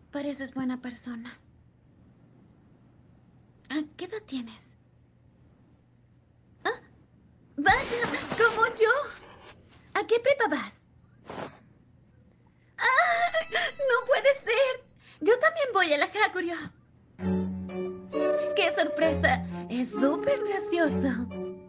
Pareces buena persona. ¿A qué edad tienes? Ah, vaya, como yo. ¿A qué prepa vas? ¡Ah! ¡No puede ser! Yo también voy a la Hakurio. ¡Qué sorpresa! Es súper gracioso.